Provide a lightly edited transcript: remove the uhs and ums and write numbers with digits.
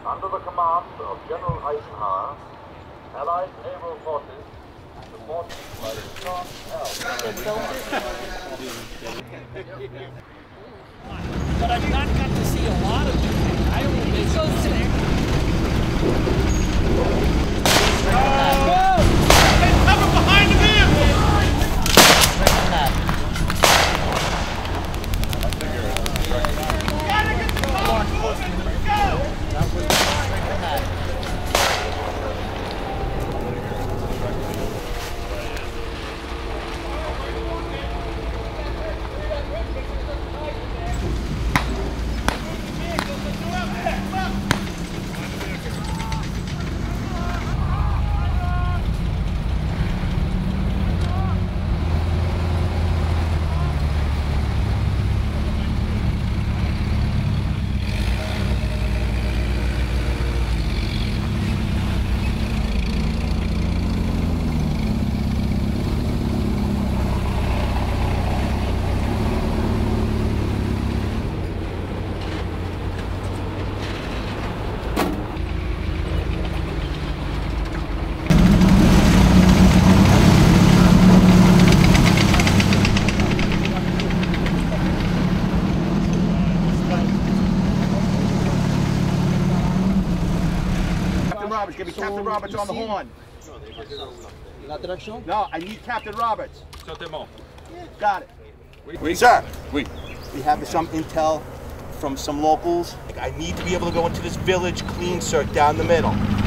Under the command of General Eisenhower, Allied naval forces, supported by Lieutenant But I've not got to see a lot of it. I only been so sick. Cover behind the vehicle! Gotta get the car moving! Let's go! Roberts, give me Captain Roberts on the horn. La direction? No, I need Captain Roberts. Got it. Oui, sir. Oui. We have some intel from some locals. I need to be able to go into this village clean, sir, down the middle.